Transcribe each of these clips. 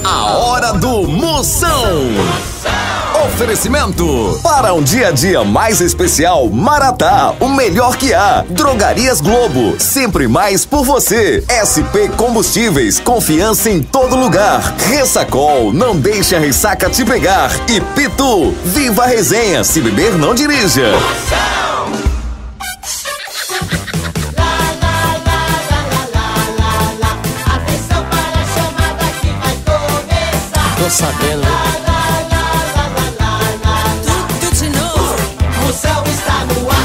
A hora do Moção. Oferecimento. Para um dia a dia mais especial, Maratá, o melhor que há. Drogarias Globo, sempre mais por você. SP Combustíveis, confiança em todo lugar. Ressacol, não deixe a ressaca te pegar. E Pitu, viva a resenha, se beber não dirija. Atenção para a chamada que vai começar. Tô sabendo, né? Tudo de novo. Moção está no ar.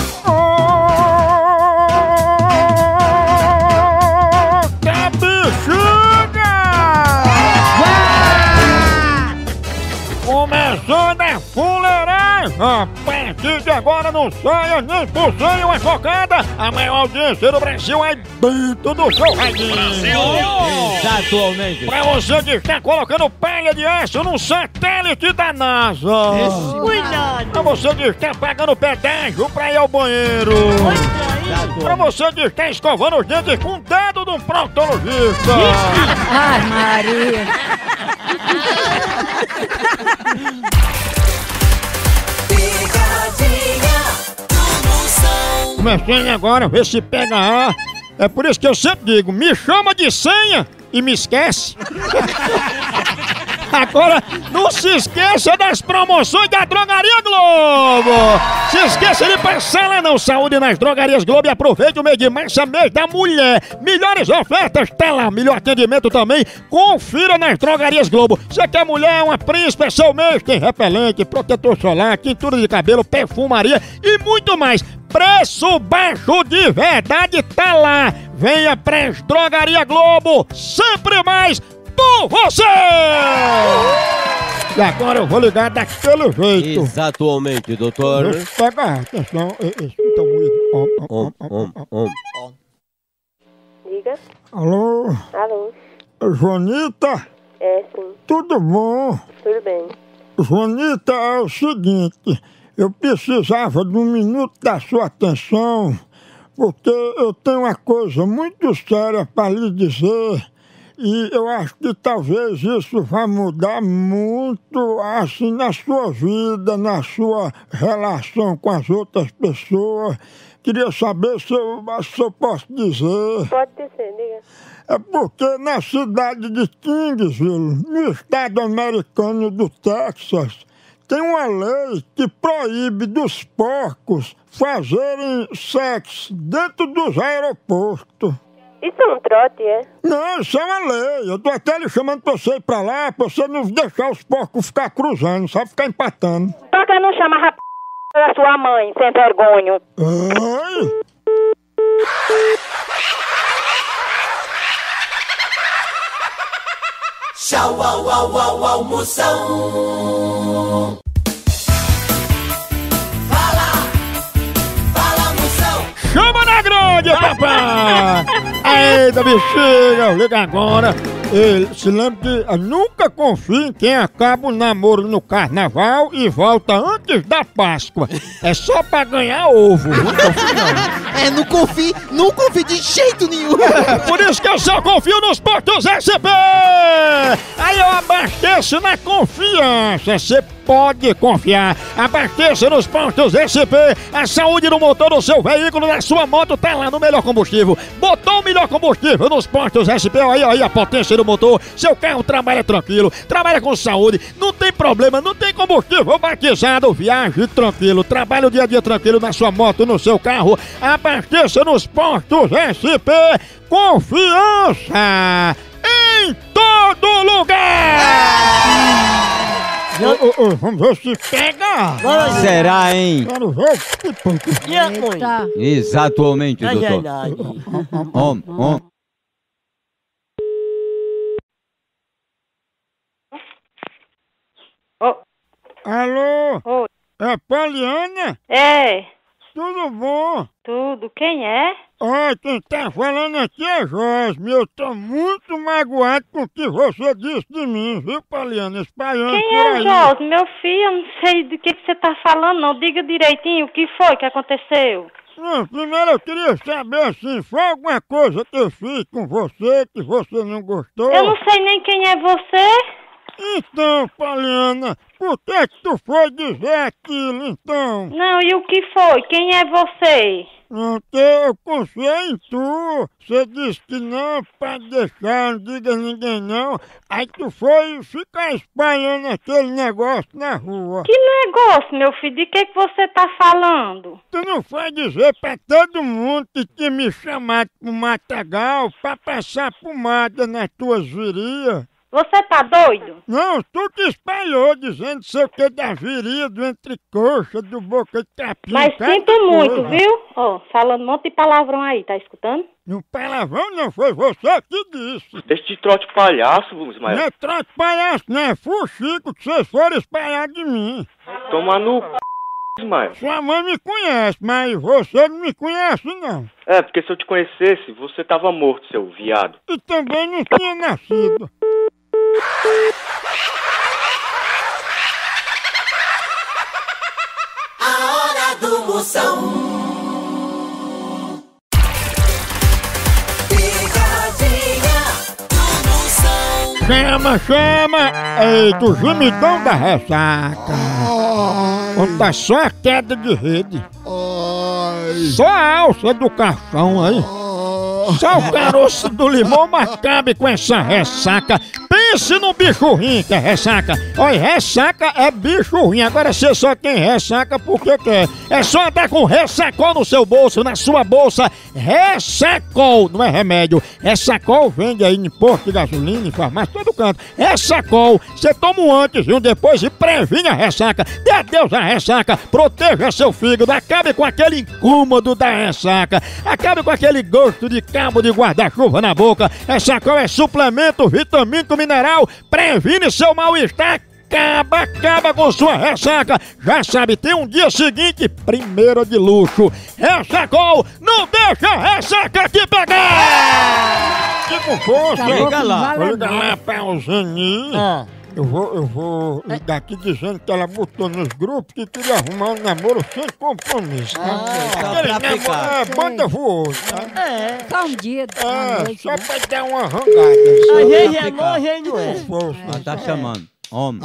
Começando a fuleiragem! A partir de agora não saia nem por cem uma focada! A maior audiência do Brasil é dentro do seu radinho! Exatamente. Pra você que está colocando palha de aço num satélite da NASA! Cuidado! Pra você que está pagando pedágio pra ir ao banheiro! Pra você que está escovando os dentes com o dedo de um proctologista! Ai, Maria! Picadinha do Moção. Começando agora, ver se pega ar. É por isso que eu sempre digo, me chama de senha e me esquece. Agora, não se esqueça das promoções da Drogaria Globo! Se esqueça de passar lá não, saúde nas Drogarias Globo e aproveite o mês de março, mês da mulher. Melhores ofertas, tá lá, melhor atendimento também. Confira nas Drogarias Globo. Você quer mulher, uma príncipe, é seu mês, tem repelente, protetor solar, tintura de cabelo, perfumaria e muito mais. Preço baixo de verdade tá lá. Venha pra Drogaria Globo, sempre mais por você! E agora eu vou ligar daquele jeito. Exatamente, doutor. Deixa eu pegar, atenção, escuta o ruído. Diga. Alô, Alô. Joanita, É, sim. tudo bom? Tudo bem. Joanita, é o seguinte, eu precisava de um minuto da sua atenção, porque eu tenho uma coisa muito séria para lhe dizer. E eu acho que talvez isso vá mudar muito, assim, na sua vida, na sua relação com as outras pessoas. Queria saber se eu posso dizer. Pode ser, diga. É porque na cidade de Kingsville, no estado americano do Texas, tem uma lei que proíbe dos porcos fazerem sexo dentro dos aeroportos. Isso é um trote, é? Não, isso é uma lei. Eu tô até lhe chamando pra você ir pra lá, pra você não deixar os porcos ficar cruzando, só ficar empatando. Por que não chama a da sua mãe, sem vergonha? Ai! Tchau, au, au, au, au, Moção. Fala, Moção. Chama na grande, papai! Eita, bexiga, liga agora. Ele se lembra que nunca confie em quem acaba o namoro no carnaval e volta antes da Páscoa. É só pra ganhar ovo. Não confie não. É, não confie de jeito nenhum. Por isso que eu só confio nos postos SP! Aí eu abasteço na confiança. Você pode confiar. Abasteça nos postos SP. A saúde do motor do seu veículo, da sua moto, tá lá no melhor combustível. Botou o melhor combustível nos postos SP. Aí a potência do motor. Seu carro trabalha tranquilo, trabalha com saúde. Não tem problema, não tem combustível batizado. Viaje tranquilo, trabalha o dia a dia tranquilo na sua moto, no seu carro. Abasteça nos postos SP. Confiança em todo lugar! Vamos ver se pega! Será, hein? Quero ver. Eita! Exatamente, doutor. Alô? Oi. É Poliana? É, Tudo bom? tudo. Quem é? Oi, quem tá falando aqui é Josme. Eu tô muito magoado com o que você disse de mim, viu, Poliana? Espalhando Quem por é, aí. Jorge? Meu filho, eu não sei do que você tá falando, não. Diga direitinho o que foi que aconteceu. Não, primeiro eu queria saber assim, foi alguma coisa que eu fiz com você que você não gostou? Eu não sei nem quem é você. Então, Poliana, por que tu foi dizer aquilo, então? Não, e o que foi? Quem é você? Não, eu confiei em tu. Você disse que não, pode deixar, não diga a ninguém não. Aí tu foi ficar espalhando aquele negócio na rua. Que negócio, meu filho? De que você tá falando? Tu não foi dizer pra todo mundo que tinha me chamado pro matagal pra passar pomada nas tuas virias? Você tá doido? Não, tu que espalhou dizendo sei o que da viria, do entrecoxa, do boca de capim. Mas sinto muito, viu? Ó, falando um monte de palavrão aí, tá escutando? No palavrão não foi você que disse. Deixa de trote palhaço, Ismael. Não é trote palhaço, não é fuxico que vocês foram espalhar de mim. Toma no c... Ismael. Sua mãe me conhece, mas você não me conhece não. É, porque se eu te conhecesse, você tava morto, seu viado. E também não tinha nascido. A hora do Moção. Picadinha do Moção. Chama! Ei, do gemidão da ressaca. Onde tá só a queda de rede. Só a alça do caixão aí. Só o caroço do limão, mas cabe com essa ressaca. Pense no bicho ruim que é ressaca. Olha, ressaca é bicho ruim. Agora você só tem ressaca porque quer. É só andar com Ressacol no seu bolso, na sua bolsa. Ressacol, não é remédio. Ressacol vende aí em posto de gasolina, em farmácia, todo canto. Ressacol, você toma um antes e um depois e previne a ressaca. Dê adeus à ressaca, proteja seu fígado, acabe com aquele incômodo da ressaca. Acabe com aquele gosto de cabo de guarda-chuva na boca. Ressacol é suplemento vitamínico mineral, previne seu mal-estar. Acaba com sua ressaca. Já sabe, tem um dia seguinte, primeira de luxo. Ressacol, não deixa a ressaca te pegar! E com força, Liga lá. vou ligar lá pra Alzani. Eu vou ligar aqui dizendo que ela botou nos grupos que queria arrumar um namoro sem compromisso. Aquele namoro é banda voou, tá? Só um dia. Só pra dar uma arrancada. A gente é ficar. bom, a gente não é. Com força. Ela tá chamando. Homem.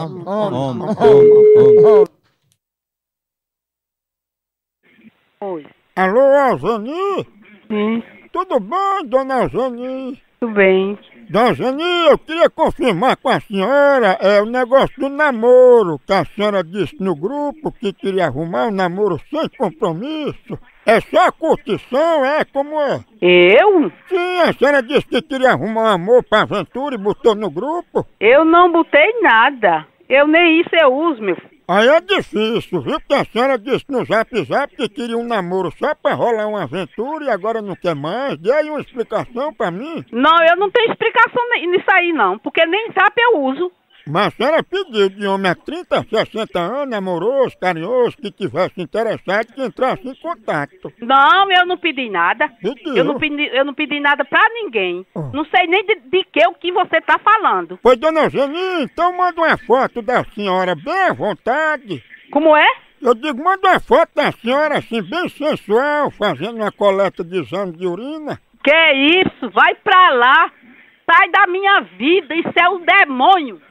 Oi. Alô, Alzani? Sim, Tudo bom, dona Alzani? tudo bem. Dona Alzani, eu queria confirmar com a senhora o negócio do namoro, que a senhora disse no grupo que queria arrumar um namoro sem compromisso. É só curtição, é como é? Eu? Sim, a senhora disse que queria arrumar um amor pra aventura e botou no grupo. Eu não botei nada. Eu nem isso eu uso, meu filho. Aí é difícil, viu? Porque a senhora disse no Zap Zap que queria um namoro só pra rolar uma aventura e agora não quer mais. Dê aí uma explicação pra mim. Não, eu não tenho explicação nisso aí não, porque nem zap eu uso. Mas a senhora pediu de homem a 30, 60 anos, amoroso, carinhoso, que tivesse interessado, que entrasse em contato. Não, eu não pedi nada. Pediu. Eu não pedi nada pra ninguém. Não sei nem de que o que você tá falando. Pois, dona Eugenie, então manda uma foto da senhora bem à vontade. Como é? Eu digo, manda uma foto da senhora assim, bem sensual, fazendo uma coleta de exame de urina. Que isso? Vai pra lá. Sai da minha vida, isso é o demônio.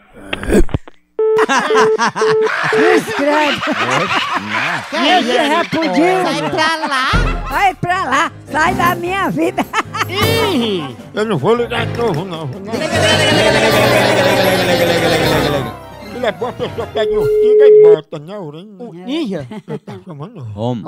Escreve. Esse repudio. Sai pra lá. Vai pra lá. Sai da minha vida. Eu não vou ligar de novo, não. Ele é bom, a pessoa pega o urtiga e bota na urina. Ih, Tá chamando. Homem.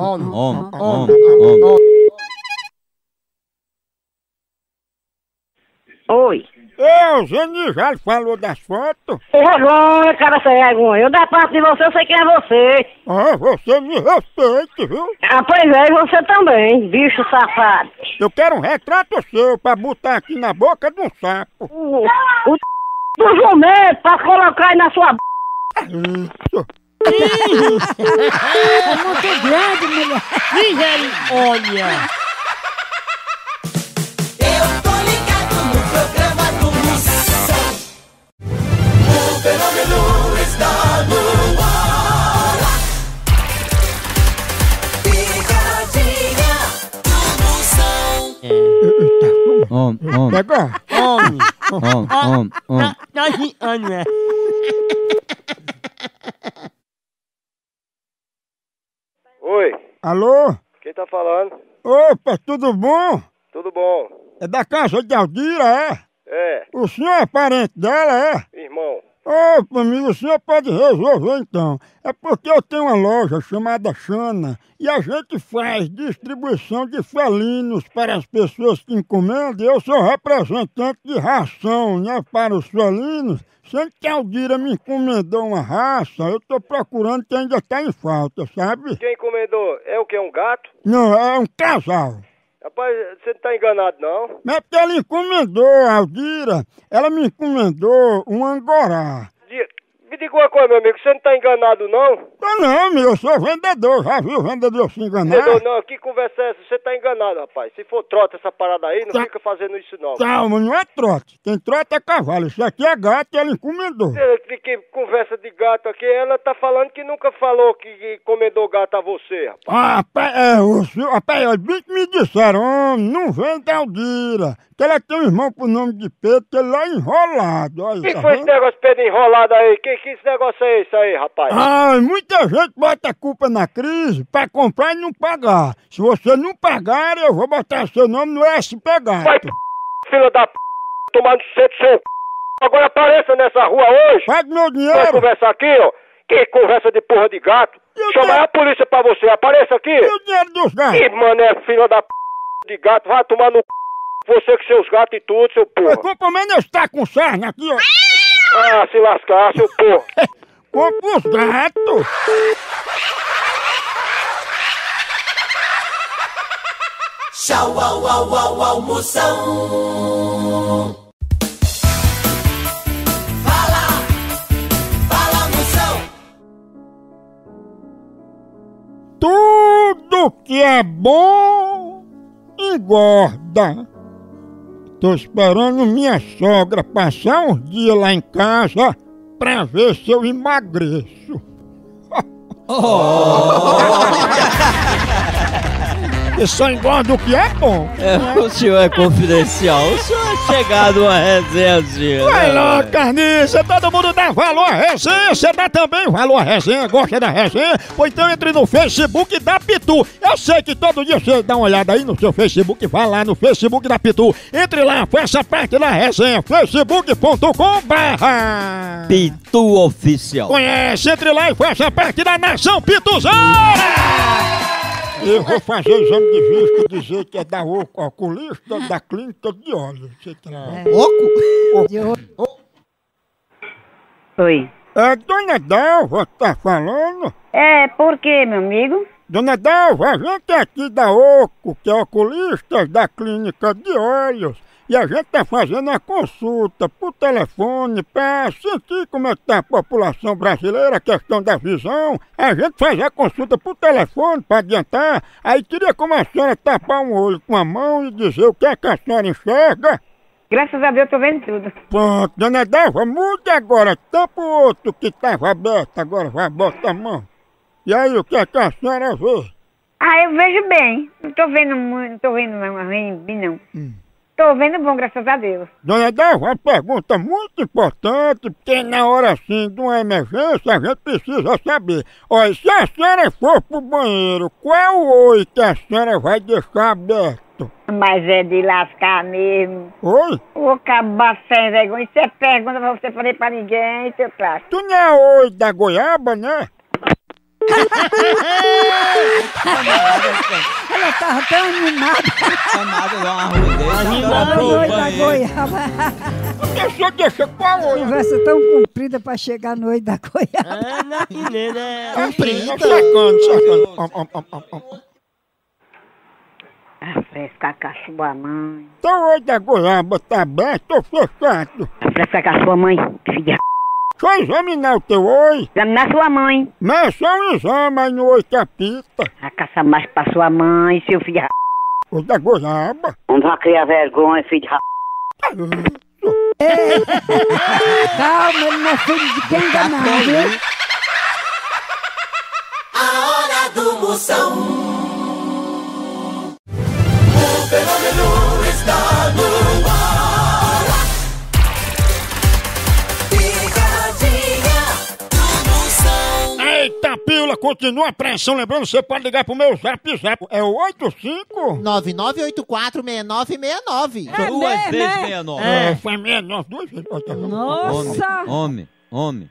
Oi. Ô, Zeni, já lhe falou das fotos? Vergonha, cara sem vergonha. Eu da parte de você, eu sei quem é você. Ah, você me respeite, viu? Ah, pois é, e você também, bicho safado. Eu quero um retrato seu pra botar aqui na boca de um sapo. O do jumento pra colocar aí na sua Isso. é muito grande, mulher. misericórdia. Eu tô ligado no programa do Moção. O fenômeno está no ar. Picadinha do Moção. Homem. Pega. Homem. Tá anos, né? Oi, Alô? quem tá falando? Opa, tudo bom? Tudo bom? É da casa de Aldira, é? É, O senhor é parente dela, é? irmão. Opa, amigo, o senhor pode resolver então. É porque eu tenho uma loja chamada Xana e a gente faz distribuição de felinos para as pessoas que encomendam. Eu sou representante de ração, né, para os felinos. Sendo que a Aldira me encomendou uma raça, eu tô procurando que ainda tá em falta, sabe? Quem encomendou? É o que? Um gato? Não, é um casal. Rapaz, você não tá enganado, não? Mas é porque ela encomendou, a Aldira, ela me encomendou um angorá. Me diga uma coisa, meu amigo, você não tá enganado, não? Não, amigo, eu sou vendedor, já viu o vendedor se enganar? Entendeu? Não, que conversa é essa? Você tá enganado, rapaz. Se for trota essa parada aí, não fica fazendo isso, não. Calma, não é trote. Quem trota é cavalo. Isso aqui é gato e ela encomendou. Que conversa de gato aqui, ela tá falando que nunca falou que encomendou gato a você, rapaz. Rapaz, bem que me disseram, homem, não vem da Aldira. Que ela tem um irmão por nome de Pedro, que ele é enrolado. Olha, Que tá foi vendo? esse negócio Pedro enrolado aí? Que esse negócio é esse aí, rapaz? Ai, muita gente bota a culpa na crise pra comprar e não pagar. Se você não pagar, eu vou botar seu nome no SP Gato. Vai, filha da p... tomar no centro seu c... Agora apareça nessa rua hoje. Pague meu Vai dinheiro. conversar aqui, ó. Que conversa de porra de gato. Chamar a polícia pra você. Apareça aqui. E o dinheiro dos gatos? Que mané, filha da p... de gato. Vai tomar no c... Você com seus gatos e tudo, seu porra. Compra menos está com sarna aqui, ó. Ah, se lascar, seu porra. Compra os gatos. Tchau, au, au, au, almoção. Fala, moção. Tudo que é bom engorda. Tô esperando minha sogra passar uns dias lá em casa pra ver se eu emagreço. Eu só engordo o que é bom. O senhor é confidencial, o senhor é chegado a resenha. Vai lá, carniça, todo mundo dá valor à resenha, você dá também valor à resenha, gosta da resenha? Pois então entre no Facebook da Pitu. Eu sei que todo dia você dá uma olhada aí no seu Facebook, vai lá no Facebook da Pitu. Entre lá, faça parte da resenha, facebook.com/. Pitu Oficial. Conhece, entre lá e faça parte da Nação Pituzeira! Eu vou fazer exame de vista e dizer que é da oculista da clínica de olhos. Você traz. Oi. É, dona Dalva tá falando? É, por quê, meu amigo? Dona Dalva, a gente é aqui da OCO, que é oculista da clínica de olhos. E a gente tá fazendo uma consulta por telefone pra sentir como é que tá a população brasileira, a questão da visão. A gente faz a consulta por telefone pra adiantar. Aí queria como a senhora tapar um olho com a mão e dizer o que é que a senhora enxerga. Graças a Deus, tô vendo tudo. Pronto, dona Dalva, mude agora, tampa o outro que tava aberto, agora vai, bota a mão. E aí, o que é que a senhora vê? Ah, eu vejo bem. Não tô vendo muito, não tô vendo bem, não. Tô vendo bom, graças a Deus. Dona Dalva, uma pergunta muito importante, porque na hora assim de uma emergência a gente precisa saber. Olha, se a senhora for pro banheiro, qual é o oi que a senhora vai deixar aberto? Mas é de lascar mesmo. Oi? Vou acabar sem vergonha. Isso é pergunta pra você fazer pra ninguém, seu traço. Tu não é oi da goiaba, né? Ela tava tão animada. Chamada de uma arrudeira. Tava doida da goiaba. Deixa qual oi? Conversa tão comprida pra chegar no oi da goiaba. Sacando. Ah, frescar com a sua mãe. Então o oi da goiaba tá aberto ou fechado? Frescar com a sua mãe, filha. Deixa eu examinar o teu oi. Examinar sua mãe. Mas é só um exame aí no oi capita. A caça mais pra sua mãe, seu filho. O da goiaba. Não vai criar vergonha, filho de Calma, ele não é filho de quem ainda não, viu? A hora do moção. O fenômeno está no ar. Picadinha continua a pressão. Lembrando, você pode ligar pro meu zap. É o 85... 99846969. É Duas mesmo, vezes é? 69. Foi 69, duas vezes. Nossa! Homem.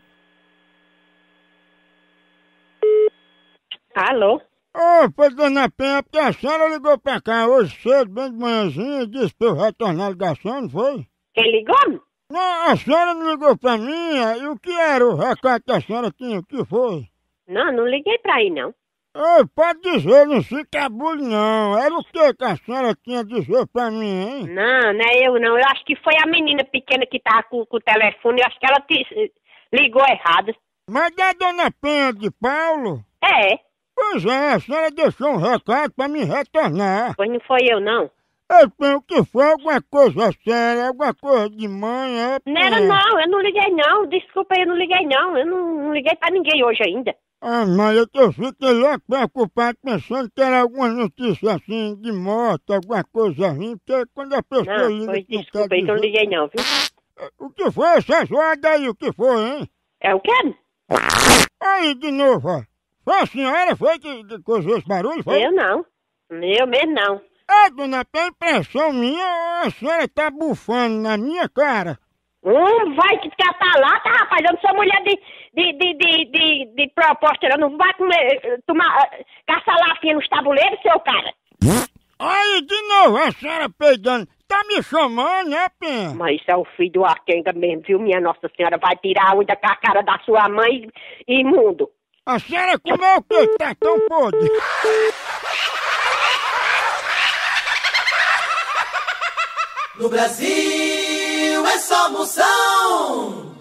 Alô? Ô, foi dona Penha, porque a senhora ligou pra cá hoje cedo, bem de manhãzinha, e disse pra eu retornar a ligação, não foi? Quem ligou? Não, a senhora não ligou pra mim, e o que era o recado que a senhora tinha? O que foi? Não liguei pra aí, não. Ô, pode dizer, não se cabule não. Era o que a senhora tinha a dizer pra mim, hein? Não é eu, não. Eu acho que foi a menina pequena que tava com o telefone. Eu acho que ela ligou errado. Mas é a dona Penha de Paulo? É. Pois é, a senhora deixou um recado pra me retornar. Pois não foi eu, não. Eu penso que foi alguma coisa séria, alguma coisa de mãe, é? Não era, não. Eu não liguei, não. Desculpa, eu não liguei, não. Eu não liguei pra ninguém hoje ainda. Ah, mas eu fiquei logo preocupado pensando que era alguma notícia assim, de morte, alguma coisa ruim, porque quando a pessoa Não, liga... pois que não desculpa quer aí que eu não dizer- liguei, não, viu? O que foi essa zoada aí? O que foi, hein? É o quê? Aí, de novo, ó. Foi a senhora foi que causou esse barulho, foi? Eu não. Eu mesmo, não. É, dona, tem impressão minha ou a senhora tá bufando na minha cara? Vai te catar lá, tá, rapaz? Eu não sou mulher de proposta, eu não vai comer, tomar, caçar lafinha nos tabuleiros, seu cara. Aí, de novo, a senhora peidando. Tá me chamando, né, Penha? Mas isso é o filho do Arquenga mesmo, viu? Minha Nossa Senhora vai tirar a unha com a cara da sua mãe, imundo. A senhora comeu o quê? Tá tão podre. No Brasil é só Moção.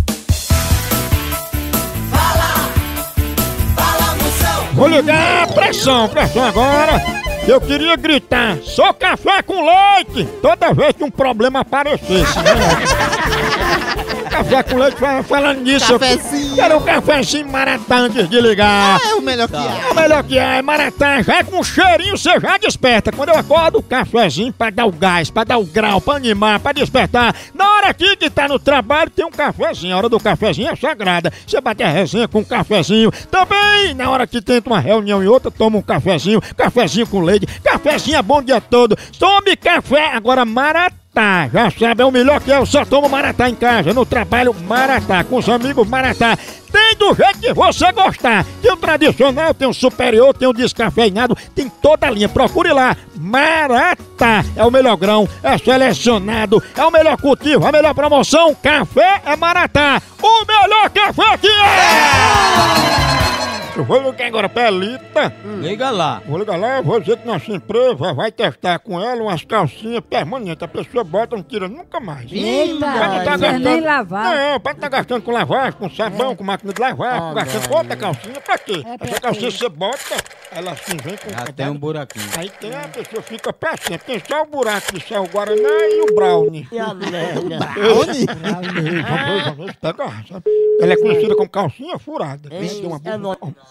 Fala Moção. Vou ligar, pressão agora. Eu queria gritar, só café com leite, toda vez que um problema aparecesse, né? Café com leite, falando nisso, Cafezinho. eu quero um cafezinho maratá antes de ligar. É o melhor que há. É o melhor que é maratá, já é com cheirinho, você já desperta. Quando eu acordo, o cafezinho pra dar o gás, pra dar o grau, pra animar, pra despertar. Na hora aqui que tá no trabalho, tem um cafezinho, a hora do cafezinho é sagrada. Você bate a resenha com um cafezinho. Também, na hora que tenta uma reunião e outra, toma um cafezinho com leite. Cafezinho é bom o dia todo. Tome café, agora maratá. Já sabe, é o melhor que é. Eu só tomo maratá em casa, no trabalho maratá, com os amigos maratá. Tem do jeito que você gostar. Tem o tradicional, tem o superior, tem o descafeinado, tem toda a linha. Procure lá. Maratá é o melhor grão, é selecionado, é o melhor cultivo, a melhor promoção. Café é maratá. O melhor café que é! Eu vou ligar agora pra Elita. Liga lá. Vou ligar lá, vou dizer que nossa empresa vai testar com ela umas calcinhas permanentes. A pessoa bota, não tira nunca mais. Eita, Pra não tá não é nem lavar. Não, pra não tá gastando com lavagem, com sabão, com máquina de lavar, gastando com outra calcinha, pra quê? pra Essa calcinha você bota, ela assim vem com Já tem um buraquinho. Aí tem, a pessoa fica pra sempre. Tem só o buraco de sal Guaraná e o brownie. Brownie? Vamos pegar, sabe? Ela é conhecida como calcinha furada. Tem uma boca.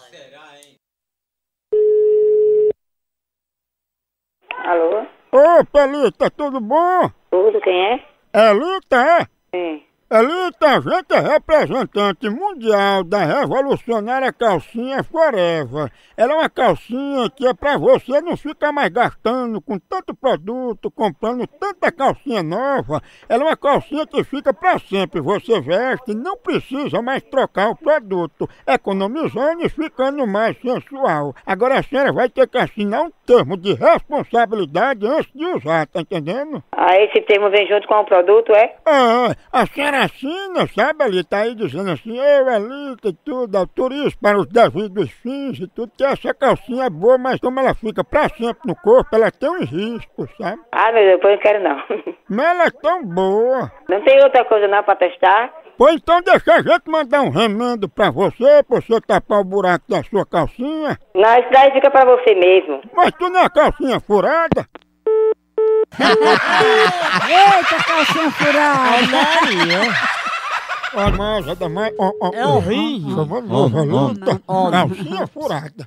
Alô? Ô, Elita, tudo bom? Tudo, quem é? Elita, é? Sim. Elita, a gente é representante mundial da revolucionária calcinha Forever. Ela é uma calcinha que é pra você não ficar mais gastando com tanto produto, comprando tanta calcinha nova. Ela é uma calcinha que fica pra sempre. Você veste e não precisa mais trocar o produto, economizando e ficando mais sensual. Agora a senhora vai ter que assinar um termo de responsabilidade antes de usar, tá entendendo? Ah, esse termo vem junto com o produto, é? A senhora assina, sabe, ali, tá aí dizendo assim, eu, Elita e tudo, autorizo para os devidos fins e tudo, que essa calcinha é boa, mas como ela fica pra sempre no corpo, ela tem uns riscos, sabe? Ah, meu Deus, depois eu não quero não. Mas ela é tão boa. Não tem outra coisa não pra testar? Pois então deixa a gente mandar um remendo pra você tapar o buraco da sua calcinha. Não, isso daí fica pra você mesmo. Mas tu não é calcinha furada? Eita, calcinha furada! Ó, mas é da mais... É horrível. Chamou de novo, Elita. Calcinha furada.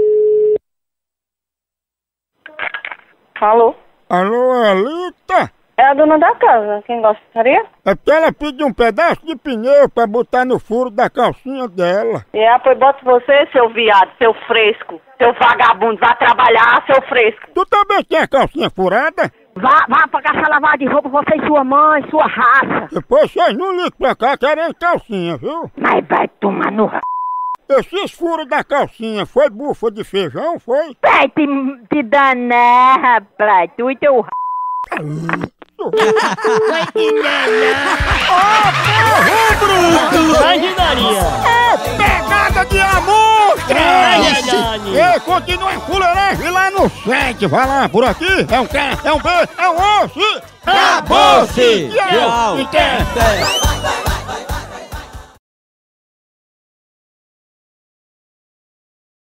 Alô? Alô, Elita? É a dona da casa. Quem gostaria? É porque ela pediu um pedaço de pneu pra botar no furo da calcinha dela. Pois bota você, seu viado, seu fresco, seu vagabundo, vá trabalhar, seu fresco. Tu também tem a calcinha furada? Vá pra casa lavar de roupa, você e sua mãe, sua raça. Depois vocês não ligam pra cá querendo calcinha, viu? Mas vai tomar no r... Esses furos da calcinha foi bufa de feijão, foi? Vai te danar, rapaz, tu e teu r... Vai te enganar! Imaginaria! Pegada de amor! Verdade. Ei, continua a fuleiragem lá no site. Vai lá, por aqui. É um K, é um B, é um osso. Acabou-se! Tchau! Tchau. Até. Vai, vai, vai, vai.